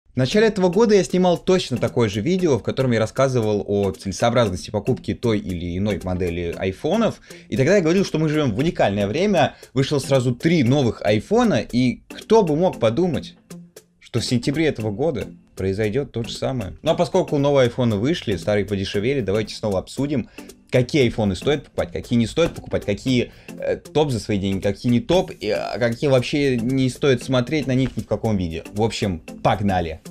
В начале этого года я снимал точно такое же видео, в котором я рассказывал о целесообразности покупки той или иной модели айфонов. И тогда я говорил, что мы живем в уникальное время. Вышло сразу 3 новых айфона, и кто бы мог подумать, что в сентябре этого года произойдет то же самое. Ну а поскольку новые айфоны вышли, старые подешевели, давайте снова обсудим, какие айфоны стоит покупать, какие не стоит покупать, какие топ за свои деньги, какие не топ, и какие вообще не стоит смотреть на них ни в каком виде. В общем, погнали!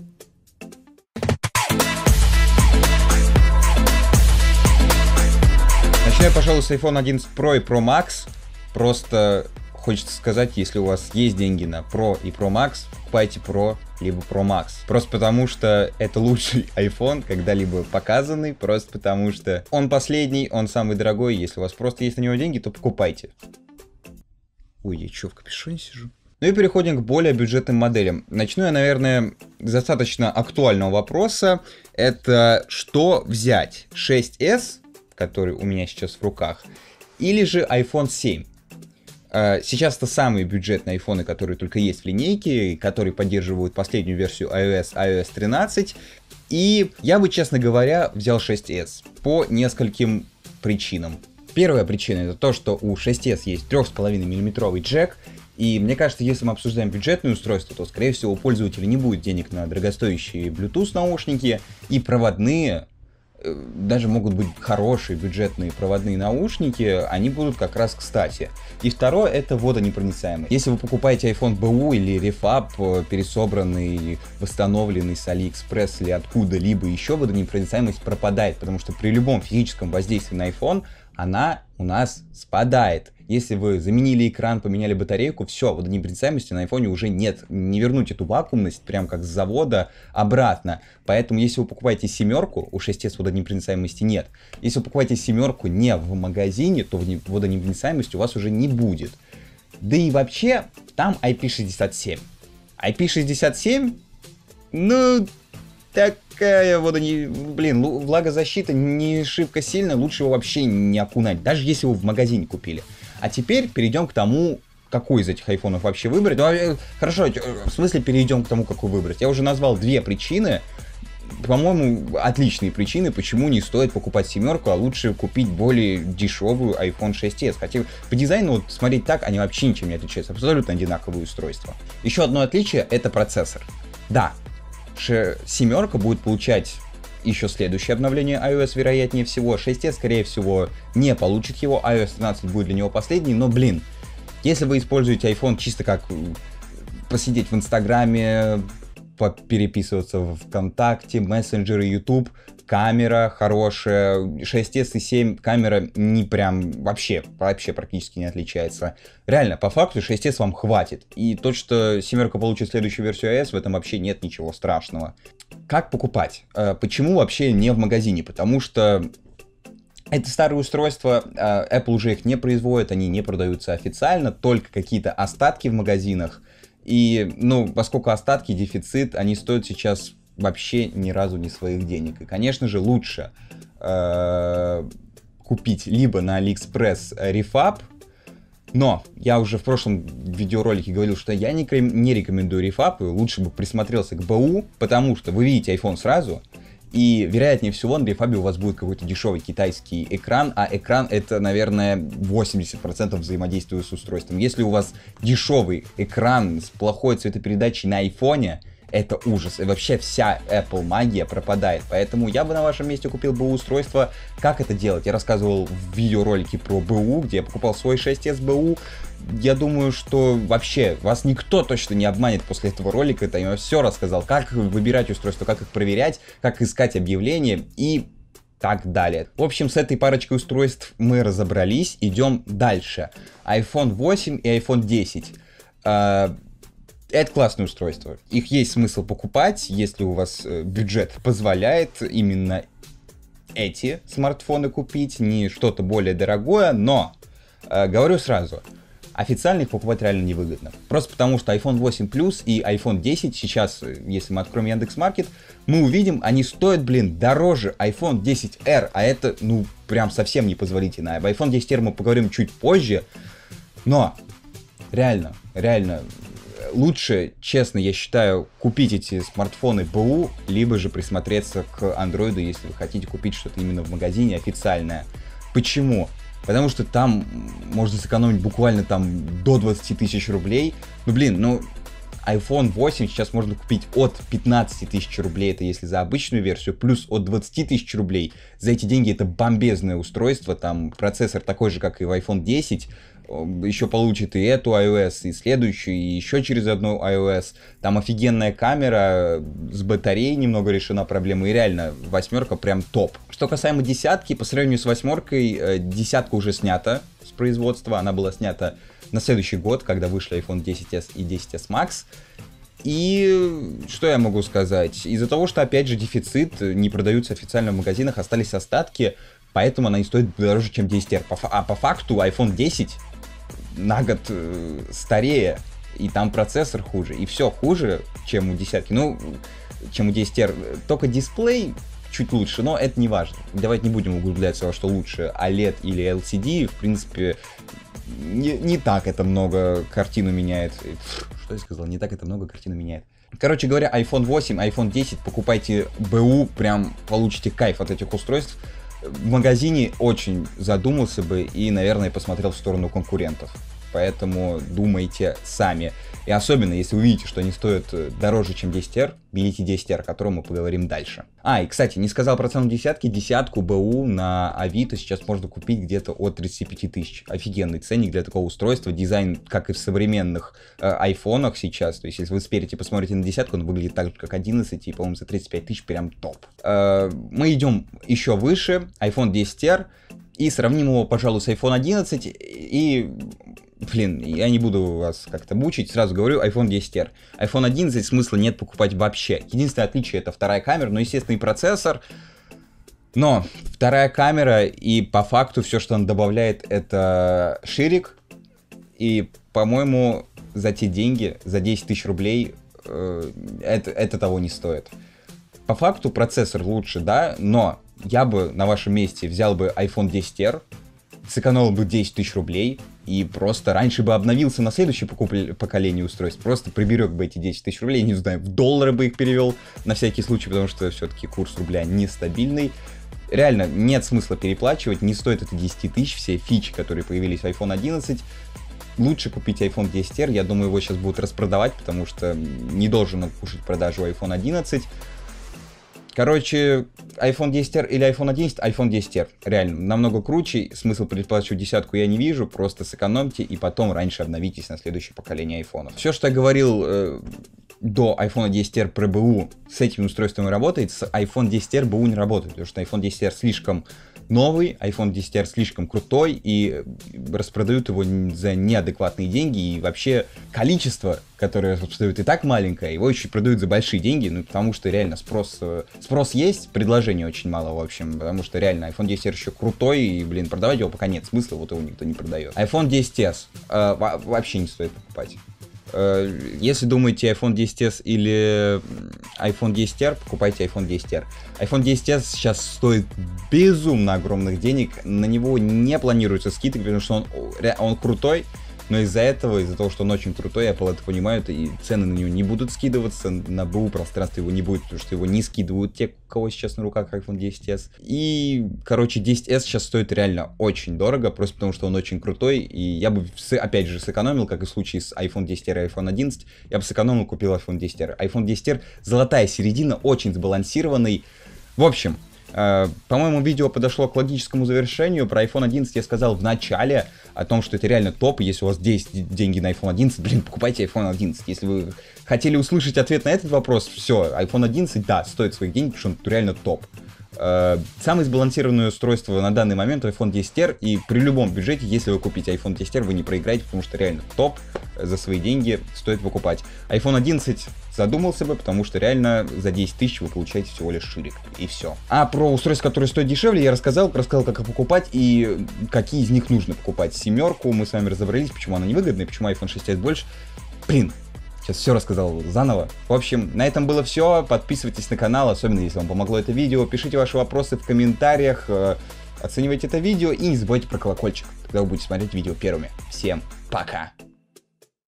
Начну я, пожалуй, с iPhone 11 Pro и Pro Max. Просто хочется сказать, если у вас есть деньги на Pro и Pro Max, покупайте Pro либо Pro Max. Просто потому что это лучший iPhone, когда-либо показанный, просто потому что он последний, он самый дорогой. Если у вас просто есть на него деньги, то покупайте. Ой, я чё, в капюшоне сижу? Ну и переходим к более бюджетным моделям. Начну я, наверное, с достаточно актуального вопроса. Это что взять? 6s, который у меня сейчас в руках, или же iPhone 7? Сейчас это самые бюджетные айфоны, которые только есть в линейке, которые поддерживают последнюю версию iOS 13. И я бы, честно говоря, взял 6s по нескольким причинам. Первая причина — это то, что у 6s есть 3,5 мм джек. И мне кажется, если мы обсуждаем бюджетное устройство, то, скорее всего, у пользователя не будет денег на дорогостоящие Bluetooth наушники, и проводные, даже могут быть хорошие бюджетные проводные наушники, они будут как раз кстати. И второе — это водонепроницаемость. Если вы покупаете iPhone BU или Refab, пересобранный, восстановленный с AliExpress или откуда-либо еще, водонепроницаемость пропадает, потому что при любом физическом воздействии на iPhone она у нас спадает. Если вы заменили экран, поменяли батарейку, все, водонепроницаемости на айфоне уже нет. Не вернуть эту вакуумность, прям как с завода, обратно. Поэтому, если вы покупаете семерку, у 6s водонепроницаемости нет. Если вы покупаете семерку не в магазине, то водонепроницаемости у вас уже не будет. Да и вообще, там IP67. IP67, ну, такая влагозащита не шибко сильная, лучше его вообще не окунать, даже если вы в магазине купили. А теперь перейдем к тому, какой из этих айфонов вообще выбрать. Ну, хорошо, в смысле перейдем к тому, какой выбрать. Я уже назвал 2 причины, по-моему, отличные причины, почему не стоит покупать семерку, а лучше купить более дешевую iPhone 6s. Хотя по дизайну, вот смотреть так, они вообще ничем не отличаются, абсолютно одинаковые устройства. Еще одно отличие — это процессор. Да, семерка будет получать еще следующее обновление iOS, вероятнее всего. 6s, скорее всего, не получит его. iOS 13 будет для него последний. Но, блин, если вы используете iPhone чисто как посидеть в Инстаграме, переписываться в ВКонтакте, мессенджеры, YouTube, камера хорошая. 6s и 7 камера не прям вообще практически не отличается. Реально, по факту 6s вам хватит. И то, что семерка получит следующую версию iOS, в этом вообще нет ничего страшного. Как покупать? Почему вообще не в магазине? Потому что это старые устройства, Apple уже их не производит, они не продаются официально, только какие-то остатки в магазинах. И, ну, поскольку остатки, дефицит, они стоят сейчас вообще ни разу не своих денег. И, конечно же, лучше купить либо на AliExpress Refab, но я уже в прошлом видеоролике говорил, что я не рекомендую Refab, лучше бы присмотрелся к BU, потому что вы видите iPhone сразу, и вероятнее всего на Refab у вас будет какой-то дешевый китайский экран, а экран — это, наверное, 80% взаимодействия с устройством. Если у вас дешевый экран с плохой цветопередачей на iPhone, это ужас. И вообще вся Apple магия пропадает. Поэтому я бы на вашем месте купил BU устройство. Как это делать? Я рассказывал в видеоролике про BU, где я покупал свой 6s BU. Я думаю, что вообще вас никто точно не обманет после этого ролика. Это я все рассказал, как выбирать устройства, как их проверять, как искать объявления и так далее. В общем, с этой парочкой устройств мы разобрались. Идем дальше. iPhone 8 и iPhone 10. Это классные устройства. Их есть смысл покупать, если у вас бюджет позволяет именно эти смартфоны купить, не что-то более дорогое, но говорю сразу, официально их покупать реально невыгодно. Просто потому, что iPhone 8 Plus и iPhone 10 сейчас, если мы откроем Яндекс.Маркет, мы увидим, они стоят, блин, дороже iPhone 10R, а это, ну, прям совсем непозволительно. Об iPhone 10R мы поговорим чуть позже, но реально, лучше, честно, я считаю, купить эти смартфоны БУ, либо же присмотреться к Android, если вы хотите купить что-то именно в магазине официальное. Почему? Потому что там можно сэкономить буквально там до 20 тысяч рублей. Ну, блин, ну, iPhone 8 сейчас можно купить от 15 тысяч рублей, это если за обычную версию, плюс от 20 тысяч рублей. За эти деньги это бомбезное устройство, там процессор такой же, как и в iPhone 10, еще получит и эту iOS, и следующую, и еще через одну iOS. Там офигенная камера, с батареей немного решена проблема, и реально, восьмерка прям топ. Что касаемо десятки, по сравнению с восьмеркой, десятка уже снята с производства, она была снята на следующий год, когда вышли iPhone 10s и 10s Max. И что я могу сказать? Из-за того, что, опять же, дефицит, не продаются официально в магазинах, остались остатки, поэтому она и стоит дороже, чем 10R. А по факту iPhone 10 на год старее, и там процессор хуже, и все хуже, чем у десятки, ну, чем у 10R. Только дисплей чуть лучше, но это не важно. Давайте не будем углубляться во что лучше, OLED или LCD, в принципе, не так это много картину меняет. Что я сказал? Не так это много картину меняет. Короче говоря, iPhone 8, iPhone 10 покупайте БУ, прям получите кайф от этих устройств. В магазине очень задумался бы и, наверное, посмотрел в сторону конкурентов. Поэтому думайте сами. И особенно, если вы видите, что они стоят дороже, чем 10R, берите 10R, о котором мы поговорим дальше. И, кстати, не сказал про цену десятки. Десятку БУ на Авито сейчас можно купить где-то от 35 тысяч. Офигенный ценник для такого устройства. Дизайн, как и в современных айфонах сейчас. То есть, если вы сперите, посмотрите на десятку, он выглядит так же, как 11, и, по-моему, за 35 тысяч прям топ. Мы идем еще выше. iPhone 10R. И сравним его, пожалуй, с iPhone 11. И... Блин, я не буду вас как-то мучить, сразу говорю, iPhone 10R. iPhone 11 смысла нет покупать вообще. Единственное отличие — это вторая камера, ну, естественно, и процессор. Но вторая камера, и по факту все, что он добавляет, это ширик. И, по-моему, за те деньги, за 10 тысяч рублей, это того не стоит. По факту процессор лучше, да, но я бы на вашем месте взял бы iPhone 10R, сэкономил бы 10 тысяч рублей, и просто раньше бы обновился на следующее поколение устройств, просто приберег бы эти 10 тысяч рублей, не знаю, в доллары бы их перевел на всякий случай, потому что все-таки курс рубля нестабильный. Реально, нет смысла переплачивать, не стоит это 10 тысяч, все фичи, которые появились в iPhone 11. Лучше купить iPhone 10R, я думаю, его сейчас будут распродавать, потому что не должен он кушать продажу iPhone 11. Короче, iPhone 10R или iPhone 11, iPhone 10R. Реально, намного круче. Смысл переплачивать десятку я не вижу. Просто сэкономьте и потом раньше обновитесь на следующее поколение айфонов. Все, что я говорил до iPhone 10R про БУ, с этими устройствами работает. С iPhone 10R БУ не работает, потому что iPhone 10R слишком новый, iPhone 10R слишком крутой, и распродают его за неадекватные деньги, и вообще количество, которое распродают, и так маленькое, его еще продают за большие деньги, ну, потому что реально спрос есть, предложения очень мало, в общем, потому что реально iPhone 10R еще крутой, и, блин, продавать его пока нет смысла, вот его никто не продает. iPhone 10s вообще не стоит покупать. Если думаете iPhone 10s или iPhone 10R, покупайте iPhone 10R. iPhone 10s сейчас стоит безумно огромных денег, на него не планируется скидок, потому что он крутой, но из-за этого, из-за того, что он очень крутой, Apple это понимают, и цены на него не будут скидываться, на БУ пространстве его не будет, потому что его не скидывают те, у кого сейчас на руках iPhone 10s. И, короче, 10s сейчас стоит реально очень дорого, просто потому что он очень крутой, и я бы, опять же, сэкономил, как и в случае с iPhone 10R и iPhone 11, я бы сэкономил, купил iPhone 10R. iPhone 10R золотая середина, очень сбалансированный. В общем, по-моему, видео подошло к логическому завершению. Про iPhone 11 я сказал в начале о том, что это реально топ. Если у вас есть деньги на iPhone 11, блин, покупайте iPhone 11. Если вы хотели услышать ответ на этот вопрос, все, iPhone 11, да, стоит своих денег, потому что он реально топ. Самое сбалансированное устройство на данный момент iPhone 10R, и при любом бюджете, если вы купите iPhone 10R, вы не проиграете, потому что реально топ, за свои деньги стоит покупать. iPhone 11 задумался бы, потому что реально за 10 тысяч вы получаете всего лишь ширик, и все. А про устройства, которые стоят дешевле, я рассказал, как их покупать и какие из них нужно покупать. Семерку мы с вами разобрались, почему она невыгодна и почему iPhone 6s больше. Блин, сейчас все рассказал заново. В общем, на этом было все. Подписывайтесь на канал, особенно если вам помогло это видео. Пишите ваши вопросы в комментариях, оценивайте это видео и не забывайте про колокольчик. Тогда вы будете смотреть видео первыми. Всем пока!